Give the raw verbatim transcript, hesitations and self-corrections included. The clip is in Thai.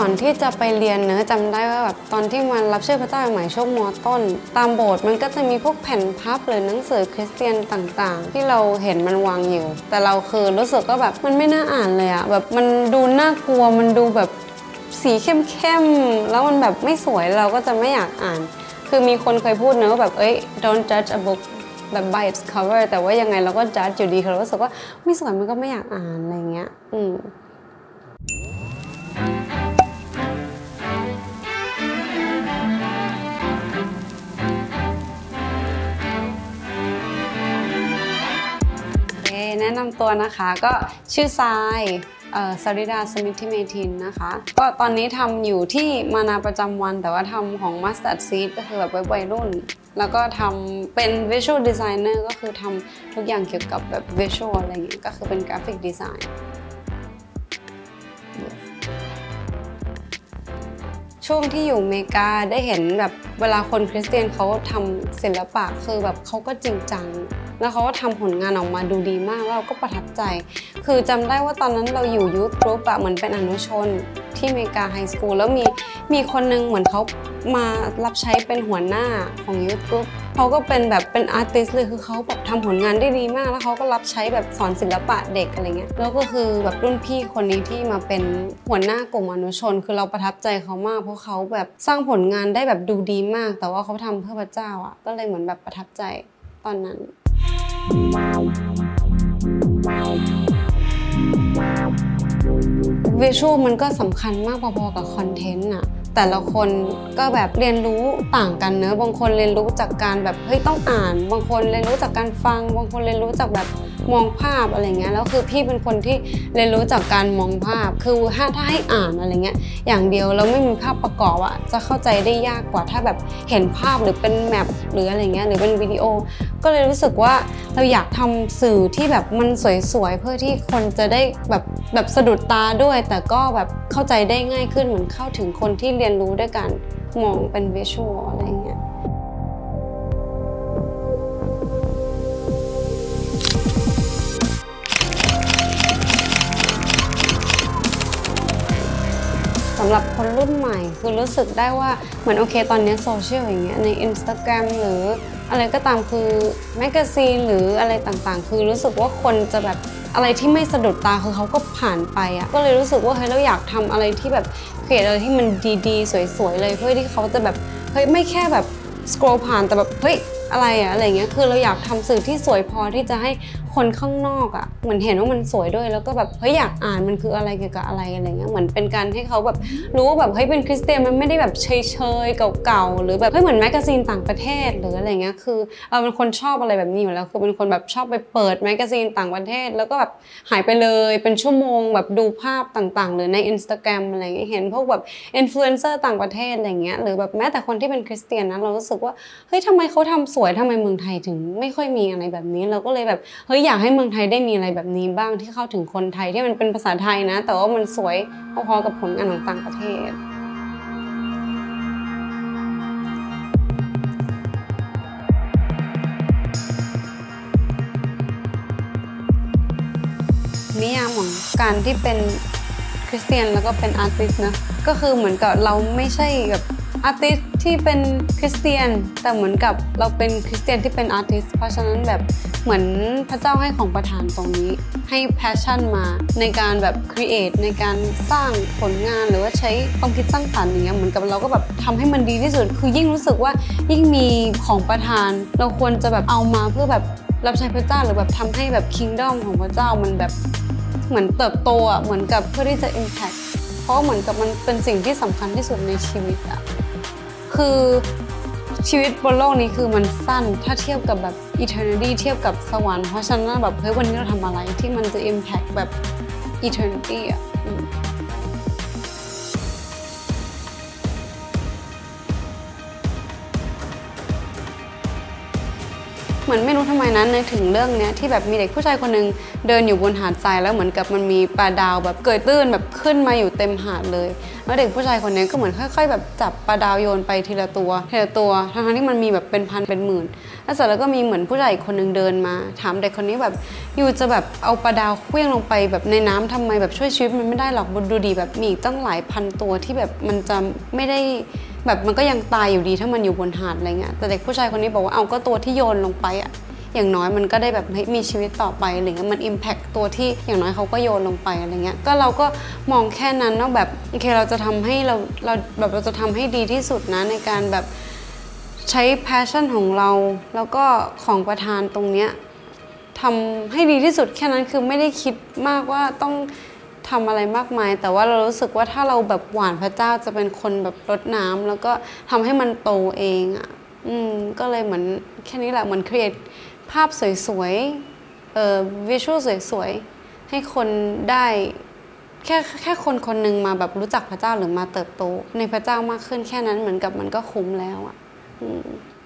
ก่อนที่จะไปเรียนเนอะจำได้ว่าแบบตอนที่มารับเชื่อพระเจ้าใหม่ช่วงม.ต้นตามโบสถ์มันก็จะมีพวกแผ่นพับหรือหนังสือคริสเตียนต่างๆที่เราเห็นมันวางอยู่แต่เราคือรู้สึกก็แบบมันไม่น่าอ่านเลยอะแบบมันดูน่ากลัวมันดูแบบสีเข้มๆแล้วมันแบบไม่สวยเราก็จะไม่อยากอ่านคือมีคนเคยพูดเนอะว่าแบบเอ้ย don't judge a book แบบ by its cover แต่ว่ายังไงเราก็ judge อยู่ดีคือเรารู้สึกว่าไม่สวยมันก็ไม่อยากอ่านอะไรเงี้ยอืมแนะนำตัวนะคะก็ชื่อทรายสริดาสมิทธิเมธินนะคะก็ตอนนี้ทำอยู่ที่มานาประจำวันแต่ว่าทำของ Mustard Seed ก็คือแบบเว็บวัยรุ่นแล้วก็ทำเป็น Visual Designer ก็คือทำทุกอย่างเกี่ยวกับแบบ Visual อะไรอย่างเงี้ยก็คือเป็น Graphic Design ช่วงที่อยู่อเมริกาได้เห็นแบบเวลาคนคริสเตียนเขาทำศิลปะคือแบบเขาก็จริงจังแล้วเขาก็ทำผลงานออกมาดูดีมากแล้วเราก็ประทับใจคือจำได้ว่าตอนนั้นเราอยู่ยูทกรุ๊ปอะเหมือนเป็นอนุชนที่อเมริกาไฮสคูลแล้วมีมีคนนึงเหมือนเขามารับใช้เป็นหัวหน้าของยูทกรุ๊ปเขาก็เป็นแบบเป็นอาร์ติสต์เลยคือเขาแบบทำผลงานได้ดีมากแล้วเขาก็รับใช้แบบสอนศิลปะเด็กอะไรเงี้ยแล้วก็คือแบบรุ่นพี่คนนี้ที่มาเป็นหัวหน้ากลุ่มอนุชนคือเราประทับใจเขามากเพราะเขาแบบสร้างผลงานได้แบบดูดีมากแต่ว่าเขาทำเพื่อพระเจ้าอ่ะก็เลยเหมือนแบบประทับใจตอนนั้นวิชวลมันก็สำคัญมากพอๆกับคอนเทนต์อะแต่ละคนก็แบบเรียนรู้ต่างกันเนอะบางคนเรียนรู้จากการแบบเฮ้ยต้องอ่านบางคนเรียนรู้จากการฟังบางคนเรียนรู้จากแบบมองภาพอะไรเงี้ยแล้วคือพี่เป็นคนที่เรียนรู้จากการมองภาพคือถ้าถ้าให้อ่านอะไรเงี้ยอย่างเดียวแล้วไม่มีภาพประกอบอะจะเข้าใจได้ยากกว่าถ้าแบบเห็นภาพหรือเป็นแมปหรืออะไรเงี้ยหรือเป็นวิดีโอก็เลยรู้สึกว่าเราอยากทำสื่อที่แบบมันสวยๆเพื่อที่คนจะได้แบบแบบสะดุดตาด้วยแต่ก็แบบเข้าใจได้ง่ายขึ้นเหมือนเข้าถึงคนที่เรียนรู้ด้วยการมองเป็นวิชวลอะไรเงี้ยสำหรับคนรุ่นใหม่คือรู้สึกได้ว่าเหมือนโอเคตอนนี้โซเชียลอย่างเงี้ยใน Instagram หรืออะไรก็ตามคือแมกกาซีนหรืออะไรต่างๆคือรู้สึกว่าคนจะแบบอะไรที่ไม่สะดุดตาคือเขาก็ผ่านไปอ่ะก็เลยรู้สึกว่าเฮ้ยเราอยากทำอะไรที่แบบเขียนอะไรที่มันดีๆสวยๆเลยเพื่อที่เขาจะแบบเฮ้ยไม่แค่แบบสครอลผ่านแต่แบบเฮ้ยอะไรอะอะไรเงี้ยคือเราอยากทำสื่อที่สวยพอที่จะให้คนข้างนอกอะเหมือนเห็นว่ามันสวยด้วยแล้วก็แบบเฮ้ยอยากอ่านมันคืออะไรเกี่ยวกับอะไรอะไรเงี้ยเหมือนเป็นการให้เขาแบบรู้ว่าแบบเฮ้ยเป็นคริสเตียนมันไม่ได้แบบเฉยๆเก่าๆหรือแบบเฮ้ยเหมือนแมกกาซีนต่างประเทศหรืออะไรเงี้ยคือเราเป็นคนชอบอะไรแบบนี้อยู่แล้วคือเป็นคนแบบชอบไปเปิดแมกกาซีนต่างประเทศแล้วก็แบบหายไปเลยเป็นชั่วโมงแบบดูภาพต่างๆหรือใน Instagram อะไรเงี้ยเห็นพวกแบบอินฟลูเอนเซอร์ต่างประเทศอะไรเงี้ยหรือแบบแม้แต่คนที่เป็นคริสเตียนนะเรารู้สึกว่าเฮ้ยทำไมเขาทำสวยทำไมเมืองไทยถึงไม่ค่อยมีอะไรแบบนี้เราก็เลยแบบเฮ้ยอยากให้เมืองไทยได้มีอะไรแบบนี้บ้างที่เข้าถึงคนไทยที่มันเป็นภาษาไทยนะแต่ว่ามันสวยพอๆกับผลงานของต่างประเทศนิยามของการที่เป็นคริสเตียนแล้วก็เป็นอาร์ติสต์นะก็คือเหมือนกับเราไม่ใช่แบบอาร์ติสต์ที่เป็นคริสเตียนแต่เหมือนกับเราเป็นคริสเตียนที่เป็นอาร์ติสต์เพราะฉะนั้นแบบเหมือนพระเจ้าให้ของประทานตรงนี้ให้แพชชั่นมาในการแบบครีเอทในการสร้างผลงานหรือว่าใช้ความคิดสร้างสรรค์อย่างเงี้ยเหมือนกับเราก็แบบทำให้มันดีที่สุดคือยิ่งรู้สึกว่ายิ่งมีของประทานเราควรจะแบบเอามาเพื่อแบบรับใช้พระเจ้าหรือแบบทำให้แบบคิงดอมของพระเจ้ามันแบบเหมือนเติบโตอ่ะเหมือนกับเพื่อที่จะ impact เพราะเหมือนกับมันเป็นสิ่งที่สำคัญที่สุดในชีวิตอ่ะคือชีวิตบนโลกนี้คือมันสั้นถ้าเทียบกับแบบ eternity เทียบกับสวรรค์เพราะฉะนั้นแบบเฮ้ยวันนี้เราทำอะไรที่มันจะ impact แบบ eternity อ่ะเหมือนไม่รู้ทำไมนั้นนึกถึงเรื่องเนี้ยที่แบบมีเด็กผู้ชายคนนึงเดินอยู่บนหาดทรายแล้วเหมือนกับมันมีปลาดาวแบบเกยตื้นแบบขึ้นมาอยู่เต็มหาดเลยแล้วเด็กผู้ชายคนนี้ก็เหมือนค่อยๆแบบจับปลาดาวโยนไปทีละตัวทีละตัวทั้งๆที่มันมีแบบเป็นพันเป็นหมื่นแล้วเสร็จแล้วก็มีเหมือนผู้ชายคนนึงเดินมาถามเด็กคนนี้แบบอยู่จะแบบเอาปลาดาวเคลื่องลงไปแบบในน้ำทำไมแบบช่วยชีวิตมันไม่ได้หรอกดูดีแบบมีตั้งหลายพันตัวที่แบบมันจะไม่ได้แบบมันก็ยังตายอยู่ดีถ้ามันอยู่บนหาดอะไรเงี้ยแต่เด็กผู้ชายคนนี้บอกว่าเอาก็ตัวที่โยนลงไปอะอย่างน้อยมันก็ได้แบบมีชีวิตต่อไปอะไรเงี้ยมันอิมแพคตัวที่อย่างน้อยเขาก็โยนลงไปอะไรเงี้ยก็เราก็มองแค่นั้นว่าแบบโอเคเราจะทำให้เราเราแบบเราจะทำให้ดีที่สุดนะในการแบบใช้ passion ของเราแล้วก็ของประธานตรงเนี้ยทำให้ดีที่สุดแค่นั้นคือไม่ได้คิดมากว่าต้องทำอะไรมากมายแต่ว่าเรารู้สึกว่าถ้าเราแบบหวานพระเจ้าจะเป็นคนแบบรดน้ำแล้วก็ทำให้มันโตเองอ่ะอืมก็เลยเหมือนแค่นี้แหละเหมือน create ภาพสวยๆเอ่อ visual สวยๆให้คนได้แค่แค่คนคนหนึ่งมาแบบรู้จักพระเจ้าหรือมาเติบโตในพระเจ้ามากขึ้นแค่นั้นเหมือนกับมันก็คุ้มแล้วอ่ะอืม